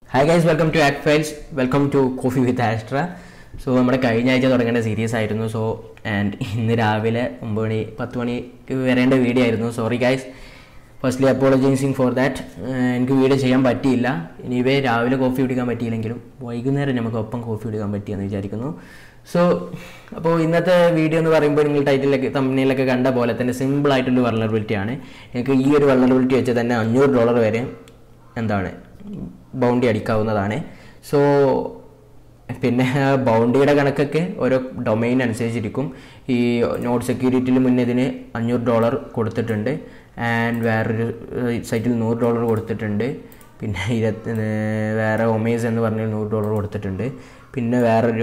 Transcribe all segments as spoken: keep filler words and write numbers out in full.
Hi guys, welcome to Act Files. Welcome to Coffee with Astra. So നമ്മുടെ കഴിഞ്ഞ ആഴ്ച തുടങ്ങേണ്ട സീരീസ് ആയിരുന്നു. സോ ആൻഡ് ഇന്ന് രാവിലെ ഒമ്പത് മണി പത്ത് മണിക്ക് വരേണ്ട വീഡിയോ ആയിരുന്നു. Sorry guys, firstly apologising for that. എനിക്ക് വീഡിയോ ചെയ്യാൻ പറ്റിയില്ല. ഇനിവേ രാവിലെ കോഫി കുടിക്കാൻ പറ്റിയില്ലെങ്കിലും വൈകുന്നേരം നമുക്ക് ഒപ്പം കോഫി കുടിക്കാൻ പറ്റിയെന്ന് വിചാരിക്കുന്നു. സോ അപ്പോൾ ഇന്നത്തെ വീഡിയോ എന്ന് പറയുമ്പോൾ നിങ്ങൾ ടൈറ്റിലൊക്കെ തമ്മിലൊക്കെ കണ്ട പോലെ തന്നെ സിമ്പിൾ ആയിട്ടുള്ള വൾണറബിലിറ്റി ആണ്. എനിക്ക് ഈ ഒരു വൾണറബിലിറ്റി വെച്ച് തന്നെ അഞ്ഞൂറ് ഡോളർ വരെ എന്താണ് ബൗണ്ടി അടിക്കാവുന്നതാണ്. സോ പിന്നെ ബൗണ്ടിയുടെ കണക്കൊക്കെ ഓരോ ഡൊമൈൻ അനുസരിച്ചിരിക്കും. ഈ നോഡ് സെക്യൂരിറ്റിയിൽ മുന്നേ ഇതിന് അഞ്ഞൂറ് ഡോളർ കൊടുത്തിട്ടുണ്ട്. ആൻഡ് വേറൊരു സൈറ്റിൽ നൂറ് ഡോളർ കൊടുത്തിട്ടുണ്ട്. പിന്നെ ഇരുപത്തി വേറെ ഒമേസ് എന്ന് പറഞ്ഞാൽ നൂറ് ഡോളർ കൊടുത്തിട്ടുണ്ട്. പിന്നെ വേറൊരു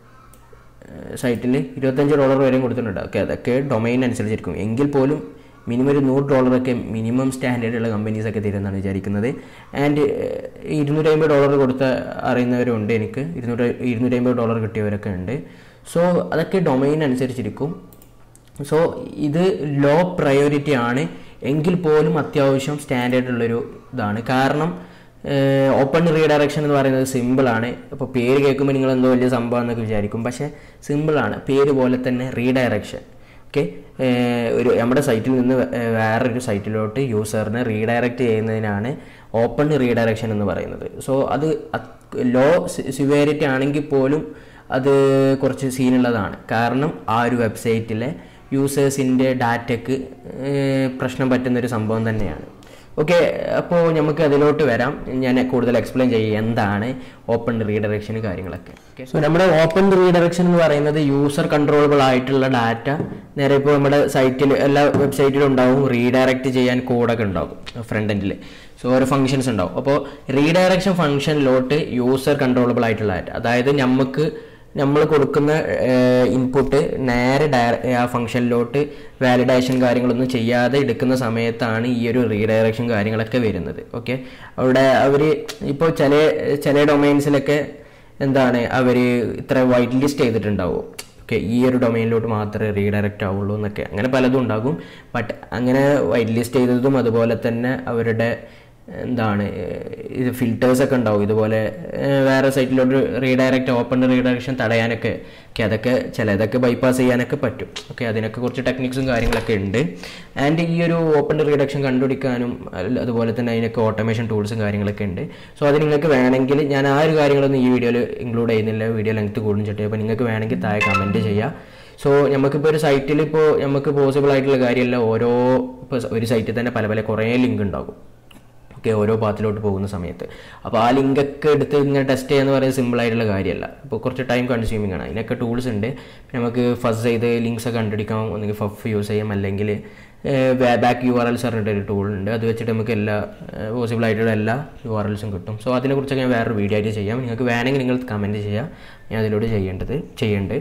സൈറ്റിൽ ഇരുപത്തഞ്ച് ഡോളർ വരെയും കൊടുത്തിട്ടുണ്ട്. ഓക്കെ, അതൊക്കെ ഡൊമൈൻ അനുസരിച്ചിരിക്കും. എങ്കിൽ പോലും മിനിമം ഒരു നൂറ് ഡോളറൊക്കെ മിനിമം സ്റ്റാൻഡേർഡുള്ള കമ്പനീസൊക്കെ തരുമെന്നാണ് വിചാരിക്കുന്നത്. ആൻഡ് ഇരുന്നൂറ്റി അമ്പത് ഡോളർ കൊടുത്ത അറിയുന്നവരുണ്ട്. എനിക്ക് ഇരുന്നൂറ് ഇരുന്നൂറ്റി അമ്പത് ഡോളർ കിട്ടിയവരൊക്കെ ഉണ്ട്. സോ അതൊക്കെ ഡൊമൈൻ അനുസരിച്ചിരിക്കും. സോ ഇത് ലോ പ്രയോറിറ്റി ആണ്, എങ്കിൽ പോലും അത്യാവശ്യം സ്റ്റാൻഡേർഡുള്ളൊരു ഇതാണ്. കാരണം ഓപ്പൺ റീഡയറക്ഷൻ എന്ന് പറയുന്നത് സിമ്പിളാണ്. അപ്പോൾ പേര് കേൾക്കുമ്പോൾ നിങ്ങൾ എന്തോ വലിയ സംഭവം എന്നൊക്കെ വിചാരിക്കും. പക്ഷേ സിമ്പിളാണ്. പേര് പോലെ തന്നെ റീഡയറക്ഷൻ. ഓക്കെ, ഒരു നമ്മുടെ സൈറ്റിൽ നിന്ന് വേറൊരു സൈറ്റിലോട്ട് യൂസറിനെ റീഡയറക്റ്റ് ചെയ്യുന്നതിനാണ് ഓപ്പൺ റീഡയറക്ഷൻ എന്ന് പറയുന്നത്. സോ അത് ലോ സിവിയറിറ്റി ആണെങ്കിൽ പോലും അത് കുറച്ച് സീനുള്ളതാണ്. കാരണം ആ ഒരു വെബ്സൈറ്റിലെ യൂസേഴ്സിൻ്റെ ഡാറ്റയ്ക്ക് പ്രശ്നം പറ്റുന്നൊരു സംഭവം തന്നെയാണ്. ഓക്കെ, അപ്പോൾ നമുക്ക് അതിലോട്ട് വരാം. ഞാൻ കൂടുതൽ എക്സ്പ്ലെയിൻ ചെയ്യും എന്താണ് ഓപ്പൺ റീഡയറക്ഷൻ കാര്യങ്ങളൊക്കെ. സോ നമ്മുടെ ഓപ്പൺ റീഡയറക്ഷൻ എന്ന് പറയുന്നത് യൂസർ കൺട്രോളബിൾ ആയിട്ടുള്ള ഡാറ്റ നേരെ ഇപ്പോൾ നമ്മുടെ സൈറ്റിൽ എല്ലാ വെബ്സൈറ്റിലും ഉണ്ടാവും. റീഡയറക്റ്റ് ചെയ്യാൻ കോഡൊക്കെ ഉണ്ടാകും ഫ്രണ്ട് എൻഡിൽ. സോ ഓരോ ഫംഗ്ഷൻസ് ഉണ്ടാവും. അപ്പോൾ റീഡയറക്ഷൻ ഫംഗ്ഷനിലോട്ട് യൂസർ കൺട്രോളബിൾ ആയിട്ടുള്ള ഡാറ്റ, അതായത് നമുക്ക് നമ്മൾ കൊടുക്കുന്ന ഇൻപുട്ട് നേരെ ഡയറ ആ ഫംഗ്ഷനിലോട്ട് വാലിഡേഷൻ കാര്യങ്ങളൊന്നും ചെയ്യാതെ എടുക്കുന്ന സമയത്താണ് ഈ ഒരു റീഡയറക്ഷൻ കാര്യങ്ങളൊക്കെ വരുന്നത്. ഓക്കെ, അവിടെ അവർ ഇപ്പോൾ ചില ചില ഡൊമൈൻസിലൊക്കെ എന്താണ് അവർ ഇത്ര വൈറ്റ് ലിസ്റ്റ് ചെയ്തിട്ടുണ്ടാവും. ഓക്കെ, ഈ ഒരു ഡൊമൈനിലോട്ട് മാത്രമേ റീഡയറക്റ്റ് ആവുള്ളൂ എന്നൊക്കെ, അങ്ങനെ പലതും ഉണ്ടാകും. ബട്ട് അങ്ങനെ വൈറ്റ് ലിസ്റ്റ് ചെയ്തതും അതുപോലെ തന്നെ അവരുടെ എന്താണ് ഇത് ഫിൽറ്റേഴ്സൊക്കെ ഉണ്ടാവും. ഇതുപോലെ വേറെ സൈറ്റിലോട്ട് റീഡയറക്റ്റ് ഓപ്പൺ റീഡയറക്ഷൻ തടയാനൊക്കെ ഒക്കെ അതൊക്കെ ചിലതൊക്കെ ബൈപ്പാസ് ചെയ്യാനൊക്കെ പറ്റും. ഓക്കെ, അതിനൊക്കെ കുറച്ച് ടെക്നിക്സും കാര്യങ്ങളൊക്കെ ഉണ്ട്. ആൻഡ് ഈ ഒരു ഓപ്പൺ റീഡയറക്ഷൻ കണ്ടുപിടിക്കാനും അതുപോലെ തന്നെ അതിനൊക്കെ ഓട്ടോമേഷൻ ടൂൾസും കാര്യങ്ങളൊക്കെ ഉണ്ട്. സോ അത് നിങ്ങൾക്ക് വേണമെങ്കിൽ, ഞാൻ ആ ഒരു കാര്യങ്ങളൊന്നും ഈ വീഡിയോയിൽ ഇൻക്ലൂഡ് ചെയ്യുന്നില്ല, വീഡിയോ ലെങ്ത് കൂടും ചേട്ടൻ. അപ്പോൾ നിങ്ങൾക്ക് വേണമെങ്കിൽ താഴെ കമൻറ്റ് ചെയ്യാം. സോ നമുക്കിപ്പോൾ ഒരു സൈറ്റിൽ ഇപ്പോൾ നമുക്ക് പോസിബിൾ ആയിട്ടുള്ള കാര്യമല്ല. ഓരോ ഇപ്പോൾ ഒരു സൈറ്റിൽ തന്നെ പല പല കുറേ ലിങ്ക് ഉണ്ടാകും. ഓക്കെ, ഓരോ പാത്തിലോട്ട് പോകുന്ന സമയത്ത്. അപ്പോൾ ആ ലിങ്കൊക്കെ എടുത്ത് ഇങ്ങനെ ടെസ്റ്റ് ചെയ്യാന്ന് പറയുന്നത് സിമ്പിളായിട്ടുള്ള കാര്യമല്ല. അപ്പോൾ കുറച്ച് ടൈം കൺസ്യൂമിംഗ് ആണ്. അതിനൊക്കെ ടൂൾസ് ഉണ്ട്. നമുക്ക് ഫസ്റ്റ് ചെയ്ത് ലിങ്ക്സ് ഒക്കെ കണ്ടുപിടിക്കാം. ഒന്നെങ്കിൽ ഫഫ് യൂസ് ചെയ്യാം, അല്ലെങ്കിൽ ബാക്ക് യു ആർ എൽസ് പറഞ്ഞിട്ട് ഒരു ടൂൾ ഉണ്ട്. അത് വെച്ചിട്ട് നമുക്ക് എല്ലാ പോസിബിൾ ആയിട്ടുള്ള എല്ലാ യു ആർ എൽസും കിട്ടും. സോ അതിനെക്കുറിച്ചൊക്കെ ഞാൻ വേറൊരു വീഡിയോ ആയിട്ട് ചെയ്യാം. നിങ്ങൾക്ക് വേണമെങ്കിൽ നിങ്ങൾ കമൻറ്റ് ചെയ്യാം, ഞാൻ അതിലൂടെ ചെയ്യേണ്ടത് ചെയ്യേണ്ടത്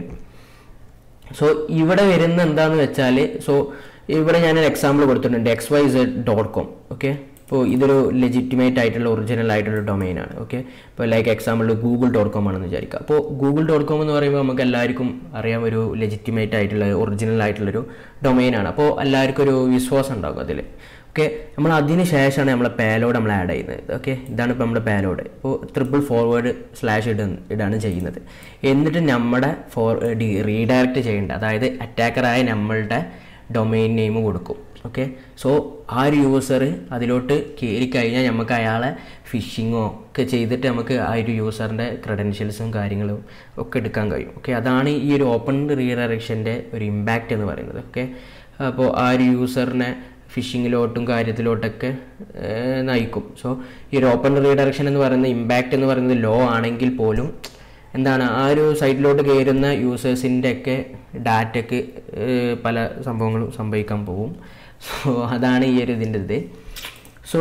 സോ ഇവിടെ വരുന്ന എന്താണെന്ന് വെച്ചാൽ, സോ ഇവിടെ ഞാനൊരു എക്സാമ്പിൾ കൊടുത്തിട്ടുണ്ട്, X Y Z dot com. Okay, ഇപ്പോൾ ഇതൊരു ലെജിറ്റിമേറ്റ് ആയിട്ടുള്ള ഒറിജിനൽ ആയിട്ടുള്ള ഡൊമൈനാണ്. ഓക്കെ, ഇപ്പോൾ like example Google dot com ആണെന്ന് വിചാരിക്കുക. അപ്പോൾ ഗൂഗിൾ ഡോട്ട് കോം എന്ന് പറയുമ്പോൾ നമുക്ക് എല്ലാവർക്കും അറിയാം, ഒരു ലെജിറ്റിമേറ്റ് ആയിട്ടുള്ള ഒറിജിനൽ ആയിട്ടുള്ളൊരു ഡൊമൈനാണ്. അപ്പോൾ എല്ലാവർക്കും ഒരു വിശ്വാസം ഉണ്ടാകും അതിൽ. ഓക്കെ, നമ്മൾ അതിന് ശേഷമാണ് നമ്മളെ പേലോഡ് നമ്മൾ ആഡ് ചെയ്യുന്നത്. ഓക്കെ, ഇതാണ് ഇപ്പോൾ നമ്മുടെ പേലോഡ്. ഇപ്പോൾ ട്രിപ്പിൾ ഫോർവേഡ് സ്ലാഷ് ഇട ഇടാണ് ചെയ്യുന്നത്. എന്നിട്ട് നമ്മുടെ ഫോർ റീഡയറക്റ്റ് ചെയ്യേണ്ട, അതായത് അറ്റാക്കറായ നമ്മളുടെ ഡൊമൈൻ നെയിം കൊടുക്കും. ഓക്കെ, സോ ആ ഒരു യൂസർ അതിലോട്ട് കയറി കഴിഞ്ഞാൽ നമുക്ക് അയാളെ ഫിഷിങ്ങോ ഒക്കെ ചെയ്തിട്ട് നമുക്ക് ആ ഒരു യൂസറിൻ്റെ ക്രെഡൻഷ്യൽസും കാര്യങ്ങളും ഒക്കെ എടുക്കാൻ കഴിയും. ഓക്കെ, അതാണ് ഈ ഒരു ഓപ്പൺ റീഡയറക്ഷൻ്റെ ഒരു ഇമ്പാക്റ്റ് എന്ന് പറയുന്നത്. ഓക്കെ, അപ്പോൾ ആ ഒരു യൂസറിനെ ഫിഷിങ്ങിലോട്ടും കാര്യത്തിലോട്ടൊക്കെ നയിക്കും. സോ ഈ ഒരു ഓപ്പൺ റീഡയറക്ഷൻ എന്ന് പറയുന്ന ഇമ്പാക്റ്റ് എന്ന് പറയുന്നത് ലോ ആണെങ്കിൽ പോലും എന്താണ് ആ ഒരു സൈറ്റിലോട്ട് കയറുന്ന യൂസേഴ്സിൻ്റെ ഒക്കെ ഡാറ്റയ്ക്ക് പല സംഭവങ്ങളും സംഭവിക്കാൻ പോകും. സോ അതാണ് ഈ ഒരു ഇതിൻ്റെ ഇത്. സോ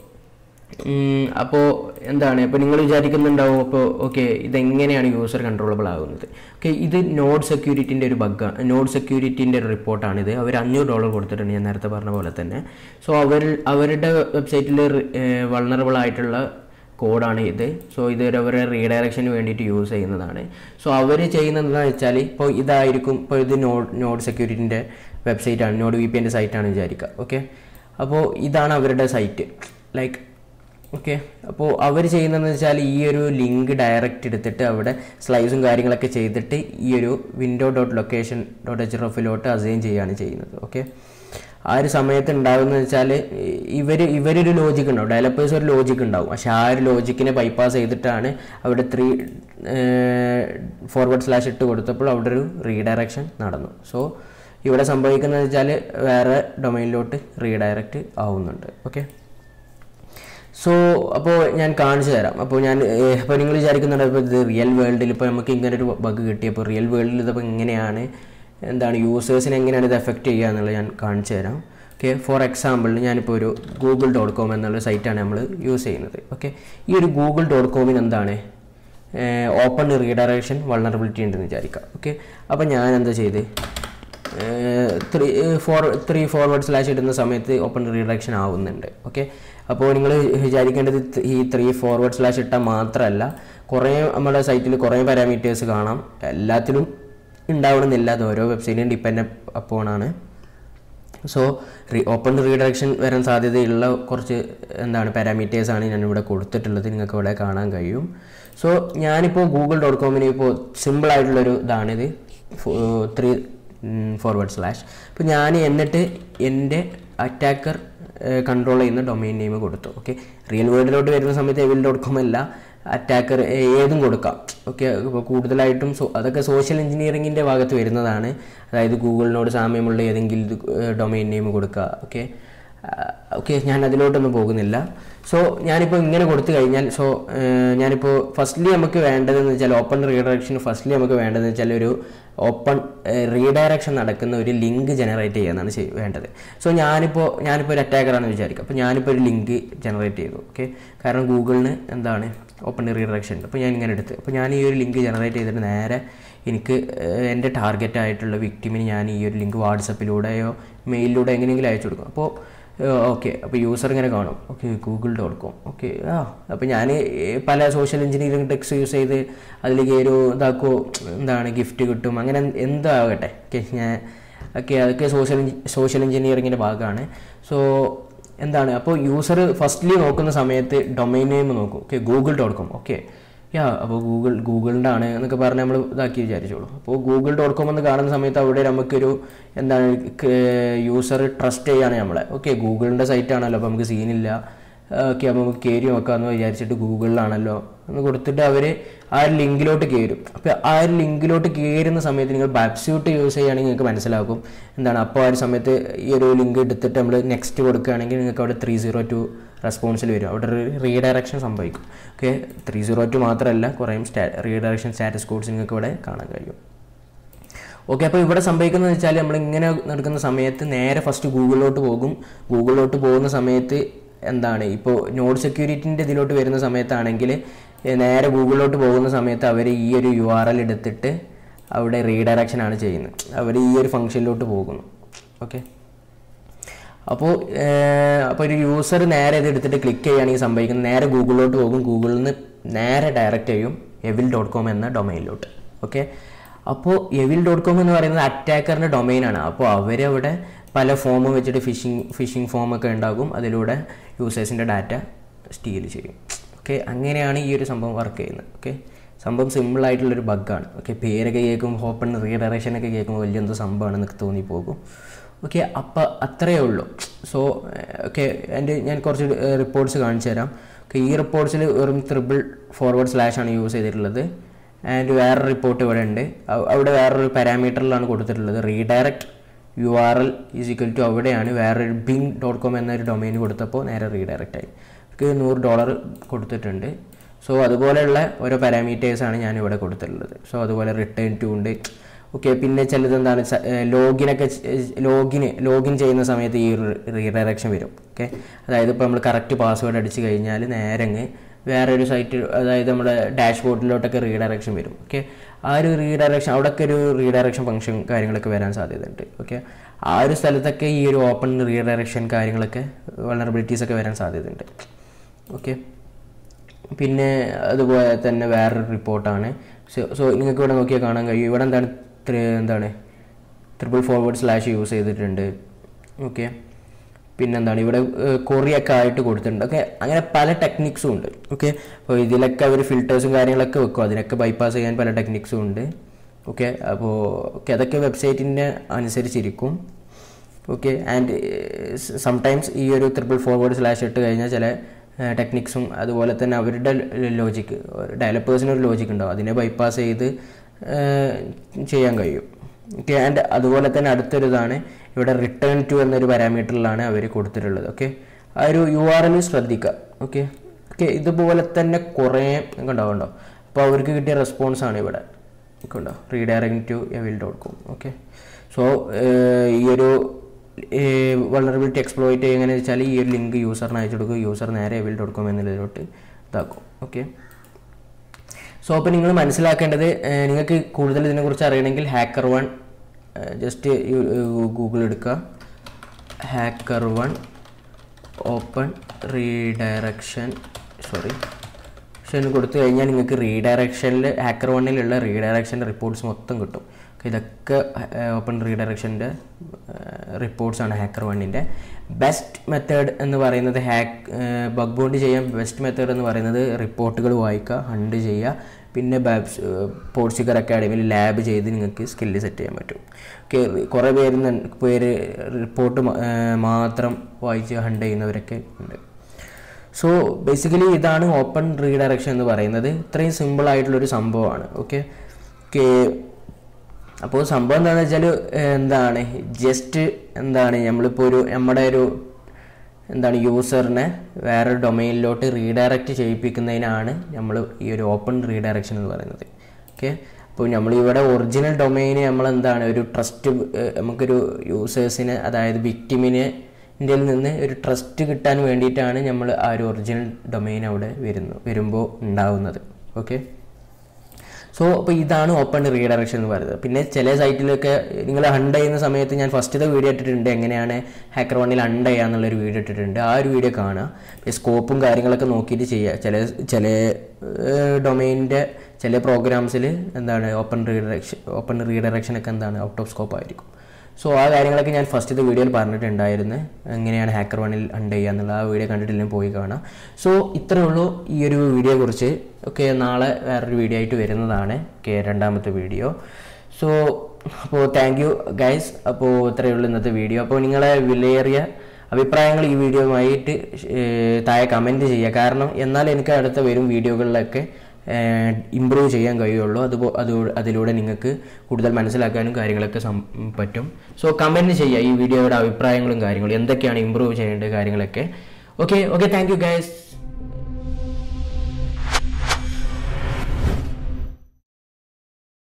അപ്പോൾ എന്താണ് ഇപ്പോൾ നിങ്ങൾ വിചാരിക്കുന്നുണ്ടാവും, അപ്പോൾ ഓക്കെ ഇതെങ്ങനെയാണ് യൂസർ കൺട്രോളബിൾ ആകുന്നത്. ഓക്കെ, ഇത് നോഡ് സെക്യൂരിറ്റിൻ്റെ ഒരു ബഗ്ഗാണ്. നോഡ് സെക്യൂരിറ്റിൻ്റെ ഒരു റിപ്പോർട്ടാണിത്. അവർ അഞ്ഞൂറ് ഡോളർ കൊടുത്തിട്ടുണ്ട്, ഞാൻ നേരത്തെ പറഞ്ഞ പോലെ തന്നെ. സോ അവർ അവരുടെ വെബ്സൈറ്റിൽ വൾണറബിൾ ആയിട്ടുള്ള കോഡാണ് ഇത്. സോ ഇത് അവരെ റീഡയറക്ഷന് വേണ്ടിയിട്ട് യൂസ് ചെയ്യുന്നതാണ്. സോ അവർ ചെയ്യുന്നത് എന്താണെന്ന് വെച്ചാൽ, ഇപ്പോൾ ഇതായിരിക്കും, ഇപ്പോൾ ഇത് നോഡ് നോഡ് സെക്യൂരിറ്റിൻ്റെ വെബ്സൈറ്റാണ്, നോഡ് വി പി എൻ്റെ സൈറ്റാണ് വിചാരിക്കുക. ഓക്കെ, അപ്പോൾ ഇതാണ് അവരുടെ സൈറ്റ്. ലൈക്ക് ഓക്കെ, അപ്പോൾ അവർ ചെയ്യുന്നതെന്ന് വെച്ചാൽ ഈ ഒരു ലിങ്ക് ഡയറക്റ്റ് എടുത്തിട്ട് അവിടെ സ്ലൈസും കാര്യങ്ങളൊക്കെ ചെയ്തിട്ട് ഈ ഒരു window dot location dot H റഫിലോട്ട് assign ചെയ്യുകയാണ് ചെയ്യുന്നത്. ഓക്കെ, ആ ഒരു സമയത്ത് ഉണ്ടാകുന്നത് വെച്ചാൽ ഇവർ ഇവരൊരു ലോജിക്ക് ഉണ്ടാവും, ഡെവലപ്പേഴ്സ് ഒരു ലോജിക്ക് ഉണ്ടാവും. പക്ഷെ ആ ഒരു ലോജിക്കിനെ ബൈപ്പാസ് ചെയ്തിട്ടാണ് അവിടെ ത്രീ ഫോർവേഡ് സ്ലാഷ് ഇട്ട് കൊടുത്തപ്പോൾ അവിടെ ഒരു റീഡയറക്ഷൻ നടന്നു. സോ ഇവിടെ സംഭവിക്കുന്നത് വെച്ചാൽ വേറെ ഡൊമൈനിലോട്ട് റീഡയറക്റ്റ് ആവുന്നുണ്ട്. ഓക്കെ, സോ അപ്പോൾ ഞാൻ കാണിച്ചു തരാം. അപ്പോൾ ഞാൻ അപ്പോൾ നിങ്ങൾ വിചാരിക്കുന്നുണ്ട് ഇപ്പോൾ ഇത് റിയൽ വേൾഡിൽ ഇപ്പോൾ നമുക്ക് ഇങ്ങനെ ഒരു ബഗ് കിട്ടിയപ്പോൾ റിയൽ വേൾഡിൽ ഇതിപ്പോൾ എങ്ങനെയാണ് എന്താണ് യൂസേഴ്സിനെ എങ്ങനെയാണ് ഇത് എഫക്റ്റ് ചെയ്യുക എന്നുള്ളത് ഞാൻ കാണിച്ചു തരാം. ഓക്കെ, ഫോർ എക്സാമ്പിൾ ഞാനിപ്പോൾ ഒരു ഗൂഗിൾ ഡോട്ട് കോം എന്നുള്ള സൈറ്റാണ് നമ്മൾ യൂസ് ചെയ്യുന്നത്. ഓക്കെ, ഈ ഒരു ഗൂഗിൾ ഡോട്ട് കോമിന് എന്താണ് ഓപ്പൺ റീഡയറക്ഷൻ വൾണറബിലിറ്റി ഉണ്ടെന്ന് വിചാരിക്കാം. ഓക്കെ, അപ്പോൾ ഞാൻ എന്താ ചെയ്ത് three four three forward slash ഇടുന്ന സമയത്ത് ഓപ്പൺ റീഡയറക്ഷൻ ആവുന്നുണ്ട്. ഓക്കെ, അപ്പോൾ നിങ്ങൾ വിചാരിക്കേണ്ടത് ഈ ത്രീ ഫോർവേഡ് സ്ലാഷ് ഇട്ടാൽ മാത്രമല്ല, കുറേ നമ്മുടെ സൈറ്റിൽ കുറേ പാരാമീറ്റേഴ്സ് കാണാം. എല്ലാത്തിലും ഉണ്ടാവണമെന്നില്ല, അത് ഓരോ വെബ്സൈറ്റിനും ഡിപ്പെൻഡ് അപ്പോണാണ്. സോ റീ ഓപ്പൺ റീഡയറക്ഷൻ വരാൻ സാധ്യതയുള്ള കുറച്ച് എന്താണ് പാരാമീറ്റേഴ്സാണ് ഞാനിവിടെ കൊടുത്തിട്ടുള്ളത്, നിങ്ങൾക്ക് ഇവിടെ കാണാൻ കഴിയും. സോ ഞാനിപ്പോൾ ഗൂഗിൾ ഡോട്ട് കോമിന് ഇപ്പോൾ സിമ്പിളായിട്ടുള്ളൊരു ഇതാണിത്, ത്രീ ഫോർവേഡ് സ്ലാഷ്. അപ്പോൾ ഞാൻ എന്നിട്ട് എൻ്റെ അറ്റാക്കർ കൺട്രോൾ ചെയ്യുന്ന ഡൊമൈൻ നെയിം കൊടുത്തു. ഓക്കെ, റിയൽ വേൾഡിലോട്ട് വരുന്ന സമയത്ത് എവിൽ ഡോട്ട് കോം അല്ല, അറ്റാക്കർ ഏതും കൊടുക്കാം. ഓക്കെ, ഇപ്പോൾ കൂടുതലായിട്ടും സോ അതൊക്കെ സോഷ്യൽ എഞ്ചിനീയറിങ്ങിൻ്റെ ഭാഗത്ത് വരുന്നതാണ്. അതായത് ഗൂഗിളിനോട് സാമ്യമുള്ള ഏതെങ്കിലും ഡൊമൈൻ നെയിം കൊടുക്കുക. ഓക്കെ ഓക്കെ ഞാൻ അതിലോട്ടൊന്നും പോകുന്നില്ല. സോ ഞാനിപ്പോൾ ഇങ്ങനെ കൊടുത്തു കഴിഞ്ഞാൽ, സോ ഞാനിപ്പോൾ ഫസ്റ്റ്ലി നമുക്ക് വേണ്ടതെന്ന് വെച്ചാൽ ഓപ്പൺ റീഡയറക്ഷൻ ഫസ്റ്റ്ലി നമുക്ക് വേണ്ടതെന്ന് വെച്ചാൽ ഒരു ഓപ്പൺ റീഡയറക്ഷൻ നടക്കുന്ന ഒരു ലിങ്ക് ജനറേറ്റ് ചെയ്യാനാണ് വേണ്ടത്. സോ ഞാനിപ്പോൾ ഞാനിപ്പോൾ ഒരു അറ്റാക്കറാണെന്ന് വിചാരിക്കുക. അപ്പോൾ ഞാനിപ്പോൾ ഒരു ലിങ്ക് ജനറേറ്റ് ചെയ്തു. ഓക്കെ, കാരണം ഗൂഗിളിന് എന്താണ് ഓപ്പൺ റീഡയറക്ഷൻ ഉണ്ട്. അപ്പോൾ ഞാൻ ഇങ്ങനെ എടുത്ത് അപ്പോൾ ഞാൻ ഈ ഒരു ലിങ്ക് ജനറേറ്റ് ചെയ്തിട്ട് നേരെ എനിക്ക് എൻ്റെ ടാർഗറ്റ് ആയിട്ടുള്ള വിക്ടിമിന് ഞാൻ ഈ ഒരു ലിങ്ക് വാട്സപ്പിലൂടെയോ മെയിലിലൂടെ എങ്ങനെയെങ്കിലും അയച്ചു കൊടുക്കും. അപ്പോൾ ഓക്കെ, അപ്പോൾ യൂസർ ഇങ്ങനെ കാണും. Okay, Google dot com. Okay, ആ അപ്പോൾ ഞാൻ പല സോഷ്യൽ എഞ്ചിനീയറിംഗ് ടെക്സ് യൂസ് ചെയ്ത് അതിലേക്ക് ഒരു ഇതാക്കോ എന്താണ് ഗിഫ്റ്റ് കിട്ടും, അങ്ങനെ എന്താകട്ടെ. ഓക്കെ, ഞാൻ ഓക്കെ അതൊക്കെ സോഷ്യൽ സോഷ്യൽ എഞ്ചിനീയറിങ്ങിൻ്റെ ഭാഗമാണ്. സോ എന്താണ് അപ്പോൾ യൂസർ ഫസ്റ്റ്ലി നോക്കുന്ന സമയത്ത് ഡൊമൈൻ നെയിം നോക്കും. Okay, Google dot com. Okay, yeah അപ്പോൾ ഗൂഗിൾ ഗൂഗിളിൻ്റെ ആണ് എന്നൊക്കെ പറഞ്ഞ് നമ്മൾ ഇതാക്കി വിചാരിച്ചോളൂ. അപ്പോൾ ഗൂഗിൾ ഡോട്ട് കോം എന്ന് കാണുന്ന സമയത്ത് അവിടെ നമുക്കൊരു എന്താണ് യൂസർ ട്രസ്റ്റ് ചെയ്യാണ് നമ്മളെ. ഓക്കെ, ഗൂഗിളിൻ്റെ സൈറ്റാണല്ലോ, അപ്പോൾ നമുക്ക് സീനില്ല. ഓക്കെ, അപ്പോൾ നമുക്ക് കയറി നോക്കാമെന്ന് വിചാരിച്ചിട്ട് ഗൂഗിളിലാണല്ലോ എന്ന് കൊടുത്തിട്ട് അവർ ആ ഒരു ലിങ്കിലോട്ട് കയറും. അപ്പോൾ ആ ഒരു ലിങ്കിലോട്ട് കയറുന്ന സമയത്ത് നിങ്ങൾ ബാപ്സ്യൂട്ട് യൂസ് ചെയ്യുകയാണെങ്കിൽ നിങ്ങൾക്ക് മനസ്സിലാക്കും എന്താണ്. അപ്പോൾ ആ ഒരു സമയത്ത് ഈ ഒരു ലിങ്ക് എടുത്തിട്ട് നമ്മൾ നെക്സ്റ്റ് കൊടുക്കുകയാണെങ്കിൽ നിങ്ങൾക്ക് അവിടെ ത്രീ സീറോ ടു റെസ്പോൺസിൽ വരും, അവിടെ റീഡയറക്ഷൻ സംഭവിക്കും. ഓക്കെ, ത്രീ സീറോ ടു മാത്രമല്ല കുറേ സ്റ്റാ റീഡയറക്ഷൻ സ്റ്റാറ്റസ് കോഡ്സ് നിങ്ങൾക്ക് ഇവിടെ കാണാൻ കഴിയും. ഓക്കെ, അപ്പോൾ ഇവിടെ സംഭവിക്കുന്നത് വെച്ചാൽ നമ്മളിങ്ങനെ നടക്കുന്ന സമയത്ത് നേരെ ഫസ്റ്റ് ഗൂഗിളിലോട്ട് പോകും. ഗൂഗിളിലോട്ട് പോകുന്ന സമയത്ത് എന്താണ് ഇപ്പോൾ നോഡ് സെക്യൂരിറ്റിൻ്റെ ഇതിലോട്ട് വരുന്ന സമയത്താണെങ്കിൽ നേരെ ഗൂഗിളിലോട്ട് പോകുന്ന സമയത്ത് അവർ ഈ ഒരു യു ആർ എൽ എടുത്തിട്ട് അവിടെ റീഡയറക്ഷനാണ് ചെയ്യുന്നത്. അവർ ഈ ഒരു ഫംഗ്ഷനിലോട്ട് പോകുന്നു. ഓക്കെ, അപ്പോൾ അപ്പോൾ ഒരു യൂസർ നേരെ ഇത് എടുത്തിട്ട് ക്ലിക്ക് ചെയ്യുകയാണെങ്കിൽ സംഭവിക്കുന്നത് നേരെ ഗൂഗിളിലോട്ട് പോകും. ഗൂഗിളിൽ നിന്ന് നേരെ ഡയറക്റ്റ് ചെയ്യും എവിൽ ഡോട്ട് കോം എന്ന ഡൊമൈനിലോട്ട്. ഓക്കെ, അപ്പോൾ എവിൽ ഡോട്ട് കോം എന്ന് പറയുന്നത് അറ്റാക്കറിൻ്റെ ഡൊമൈനാണ്. അപ്പോൾ അവരവിടെ പല ഫോമും വെച്ചിട്ട് ഫിഷിംഗ് ഫിഷിംഗ് ഫോമൊക്കെ ഉണ്ടാകും, അതിലൂടെ യൂസേഴ്സിൻ്റെ ഡാറ്റ സ്റ്റീൽ ചെയ്യും. ഓക്കെ, അങ്ങനെയാണ് ഈ ഒരു സംഭവം വർക്ക് ചെയ്യുന്നത്. ഓക്കെ, സംഭവം സിമ്പിളായിട്ടുള്ളൊരു ബഗ്ഗാണ്. ഓക്കെ, പേരൊക്കെ കേൾക്കുമ്പോൾ ഓപ്പൺ റീഡയറക്ഷനൊക്കെ കേൾക്കുമ്പോൾ വലിയ എന്തോ സംഭവമാണെന്നൊക്കെ തോന്നിപ്പോകും. ഓക്കെ, അപ്പോൾ അത്രയേ ഉള്ളൂ. സോ ഓക്കെ, എൻ്റെ ഞാൻ കുറച്ച് റിപ്പോർട്ട്സ് കാണിച്ചു തരാം. ഓക്കെ, ഈ റിപ്പോർട്ട്സിൽ വെറും ത്രിബിൾ ഫോർവേഡ് സ്ലാഷാണ് യൂസ് ചെയ്തിട്ടുള്ളത്. ആൻഡ് വേറൊരു റിപ്പോർട്ട് ഇവിടെ ഉണ്ട്, അവിടെ വേറൊരു പാരാമീറ്ററിലാണ് കൊടുത്തിട്ടുള്ളത് redirect U R L is equal to അവിടെയാണ് വേറൊരു ബിങ് ഡോട്ട് കോം എന്നൊരു ഡൊമൈൻ കൊടുത്തപ്പോൾ നേരെ റീഡയറക്റ്റ് ആയി. എനിക്ക് നൂറ് ഡോളർ കൊടുത്തിട്ടുണ്ട്. സോ അതുപോലെയുള്ള ഓരോ പാരാമീറ്റേഴ്സാണ് ഞാനിവിടെ കൊടുത്തിട്ടുള്ളത്. സോ അതുപോലെ റിട്ടേൺ ടു ഉണ്ട്. ഓക്കെ, പിന്നെ ചിലത് എന്താണ് ലോഗിനൊക്കെ ലോഗിന് ലോഗിൻ ചെയ്യുന്ന സമയത്ത് ഈ റീഡയറക്ഷൻ വരും. ഓക്കെ, അതായത് ഇപ്പോൾ നമ്മൾ കറക്റ്റ് പാസ്വേഡ് അടിച്ച് കഴിഞ്ഞാൽ നേരെ വേറൊരു സൈറ്റ്, അതായത് നമ്മുടെ ഡാഷ്ബോർഡിലോട്ടൊക്കെ റീഡയറക്ഷൻ വരും. ഓക്കെ, ആ ഒരു റീഡയറക്ഷൻ അവിടെയൊക്കെ ഒരു റീഡയറക്ഷൻ ഫംഗ്ഷൻ കാര്യങ്ങളൊക്കെ വരാൻ സാധ്യതയുണ്ട്. ഓക്കെ, ആ ഒരു സ്ഥലത്തൊക്കെ ഈ ഒരു ഓപ്പൺ റീഡയറക്ഷൻ കാര്യങ്ങളൊക്കെ വൾണറബിലിറ്റീസൊക്കെ വരാൻ സാധ്യതയുണ്ട്. ഓക്കെ, പിന്നെ അതുപോലെ തന്നെ വേറൊരു റിപ്പോർട്ടാണ്. സോ സോ നിങ്ങൾക്ക് ഇവിടെ നോക്കിയാൽ കാണാൻ കഴിയും. ഇവിടെ എന്താണ് എന്താണ് ട്രിപ്പിൾ ഫോർവേഡ് സ്ലാഷ് യൂസ് ചെയ്തിട്ടുണ്ട്. ഓക്കെ, പിന്നെന്താണ് ഇവിടെ കൊറിയൊക്കെ ആയിട്ട് കൊടുത്തിട്ടുണ്ട്. ഓക്കെ, അങ്ങനെ പല ടെക്നിക്സും ഉണ്ട്. ഓക്കെ, അപ്പോൾ ഇതിലൊക്കെ അവർ ഫിൽറ്റേഴ്സും കാര്യങ്ങളൊക്കെ വെക്കും, അതിനൊക്കെ ബൈപ്പാസ് ചെയ്യാൻ പല ടെക്നിക്സും ഉണ്ട്. ഓക്കെ, അപ്പോൾ ഓക്കെ അതൊക്കെ വെബ്സൈറ്റിൻ്റെ അനുസരിച്ചിരിക്കും. ഓക്കെ, ആൻഡ് സംടൈംസ് ഈ ഒരു ട്രിപ്പിൾ ഫോർവേഡ് സ്ലാഷ് ഇട്ട് കഴിഞ്ഞാൽ ചില ടെക്നിക്സും അതുപോലെ തന്നെ അവരുടെ ലോജിക്ക് ഡെവലപ്പേഴ്സിനൊരു ലോജിക്ക് ഉണ്ടാവും, അതിനെ ബൈപ്പാസ് ചെയ്ത് ചെയ്യാൻ കഴിയും. ഓക്കെ, ആൻഡ് അതുപോലെ തന്നെ അടുത്തൊരു ഇതാണ് ഇവിടെ റിട്ടേൺ ടു എന്നൊരു പാരാമീറ്ററിലാണ് അവർ കൊടുത്തിട്ടുള്ളത്. ഓക്കെ, ആ ഒരു യു ആർ എൽ ശ്രദ്ധിക്കുക. ഓക്കെ ഓക്കെ ഇതുപോലെ തന്നെ കുറേ ഉണ്ടാവുന്നുണ്ടോ. അപ്പോൾ അവർക്ക് കിട്ടിയ റെസ്പോൺസാണ് ഇവിടെ ഉണ്ടോ, redirect to evil dot com. Okay, so ഈ ഒരു വൾണറബിലിറ്റി എക്സ്പ്ലോയിറ്റ് ചെയ്യുക എങ്ങനെയാണെന്ന് വെച്ചാൽ ഈ ഒരു ലിങ്ക് യൂസറിന് അയച്ചു കൊടുക്കും, യൂസർ നേരെ എവിൽ ഡോട്ട് കോം എന്നുള്ളതിലോട്ട് ഇതാക്കും. ഓക്കെ, സോ അപ്പോൾ നിങ്ങൾ മനസ്സിലാക്കേണ്ടത്, നിങ്ങൾക്ക് കൂടുതൽ ഇതിനെക്കുറിച്ച് അറിയണമെങ്കിൽ ഹാക്കർ വൺ ജസ്റ്റ് ഗൂഗിൾ എടുക്കുക, hacker one open redirection sorry ഷൻ കൊടുത്തു കഴിഞ്ഞാൽ നിങ്ങൾക്ക് റീഡയറക്ഷനിൽ ഹാക്കർ വണ്ണിലുള്ള റീഡയറക്ഷൻ്റെ റിപ്പോർട്ട്സ് മൊത്തം കിട്ടും. ഇതൊക്കെ ഓപ്പൺ റീഡയറക്ഷൻ്റെ റിപ്പോർട്ട്സാണ് ഹാക്കർ വണ്ണിൻ്റെ. ബെസ്റ്റ് മെത്തേഡ് എന്ന് പറയുന്നത് ഹാക്ക് ബഗ് ബൗണ്ടി ചെയ്യാൻ ബെസ്റ്റ് മെത്തേഡ് എന്ന് പറയുന്നത് റിപ്പോർട്ടുകൾ വായിക്കുക, ഹണ്ട് ചെയ്യുക, പിന്നെ ബാബ്സ് പോർച്ചുഗൽ അക്കാഡമിയിൽ ലാബ് ചെയ്ത് നിങ്ങൾക്ക് സ്കില്ല് സെറ്റ് ചെയ്യാൻ പറ്റും. ഓക്കെ, കുറേ പേര് പേര് റിപ്പോർട്ട് മാത്രം വായിച്ച് ഹണ്ട് ചെയ്യുന്നവരൊക്കെ ഉണ്ട്. സോ ബേസിക്കലി ഇതാണ് ഓപ്പൺ റീഡയറക്ഷൻ എന്ന് പറയുന്നത്. ഇത്രയും സിമ്പിളായിട്ടുള്ളൊരു സംഭവമാണ്. ഓക്കെ ഓക്കെ അപ്പോൾ സംഭവം എന്താണെന്ന് വെച്ചാൽ എന്താണ് ജസ്റ്റ് എന്താണ് നമ്മളിപ്പോൾ ഒരു നമ്മുടെ ഒരു എന്താണ് യൂസറിനെ വേറൊരു ഡൊമൈനിലോട്ട് റീഡയറക്റ്റ് ചെയ്യിപ്പിക്കുന്നതിനാണ് നമ്മൾ ഈ ഒരു ഓപ്പൺ റീഡയറക്ഷൻ എന്ന് പറയുന്നത്. ഓക്കെ, അപ്പോൾ നമ്മളിവിടെ ഒറിജിനൽ ഡൊമൈന് നമ്മളെന്താണ് ഒരു ട്രസ്റ്റ് നമുക്കൊരു യൂസേഴ്സിന് അതായത് വിക്ടിമിന് ഇന്ത്യയിൽ നിന്ന് ഒരു ട്രസ്റ്റ് കിട്ടാൻ വേണ്ടിയിട്ടാണ് നമ്മൾ ആ ഒരു ഒറിജിനൽ ഡൊമൈൻ അവിടെ വരുന്നു വരുമ്പോൾ ഉണ്ടാവുന്നത്. ഓക്കെ, സോ അപ്പോൾ ഇതാണ് ഓപ്പൺ റീഡയറക്ഷൻ എന്ന് പറയുന്നത്. പിന്നെ ചില സൈറ്റിലൊക്കെ നിങ്ങൾ ഹണ്ട് ചെയ്യുന്ന സമയത്ത് ഞാൻ ഫസ്റ്റത്തെ വീഡിയോ ഇട്ടിട്ടുണ്ട്, എങ്ങനെയാണ് ഹാക്കർ വണ്ണിൽ ഹണ്ട് ചെയ്യുക എന്നുള്ളൊരു വീഡിയോ ഇട്ടിട്ടുണ്ട്. ആ ഒരു വീഡിയോ കാണുക, സ്കോപ്പും കാര്യങ്ങളൊക്കെ നോക്കിയിട്ട് ചെയ്യുക. ചില ചില ഡൊമൈനിൻ്റെ ചില പ്രോഗ്രാംസിൽ എന്താണ് ഓപ്പൺ റീഡയറക്ഷൻ ഓപ്പൺ റീഡയറക്ഷനൊക്കെ എന്താണ് ഔട്ട് ഓഫ് സ്കോപ്പ് ആയിരിക്കും. സോ ആ കാര്യങ്ങളൊക്കെ ഞാൻ ഫസ്റ്റത്തെ വീഡിയോയിൽ പറഞ്ഞിട്ടുണ്ടായിരുന്നു, എങ്ങനെയാണ് ഹാക്കർ വണ്ണിൽ ഹണ്ട് ചെയ്യുക എന്നുള്ള. ആ വീഡിയോ കണ്ടിട്ടില്ലെങ്കിൽ പോയി കാണാം. സോ ഇത്രയേ ഉള്ളൂ ഈ ഒരു വീഡിയോയെ കുറിച്ച്. ഓക്കെ, നാളെ വേറൊരു വീഡിയോ ആയിട്ട് വരുന്നതാണ്. ഓക്കെ, രണ്ടാമത്തെ വീഡിയോ. സോ അപ്പോൾ താങ്ക് യു ഗൈസ്. അപ്പോൾ ഇത്രയേ ഉള്ളൂ ഇന്നത്തെ വീഡിയോ. അപ്പോൾ നിങ്ങളെ വിലയേറിയ അഭിപ്രായങ്ങൾ ഈ വീഡിയോയുമായിട്ട് താഴെ കമൻറ്റ് ചെയ്യുക. കാരണം എന്നാൽ എനിക്ക് അടുത്ത വരും വീഡിയോകളിലൊക്കെ ഇമ്പ്രൂവ് ചെയ്യാൻ കഴിയുള്ളൂ. അതുപോ അത് അതിലൂടെ നിങ്ങൾക്ക് കൂടുതൽ മനസ്സിലാക്കാനും കാര്യങ്ങളൊക്കെ പറ്റും. സോ കമൻറ്റ് ചെയ്യുക ഈ വീഡിയോയുടെ അഭിപ്രായങ്ങളും കാര്യങ്ങളും, എന്തൊക്കെയാണ് ഇമ്പ്രൂവ് ചെയ്യേണ്ട കാര്യങ്ങളൊക്കെ. Okay okay thank you guys.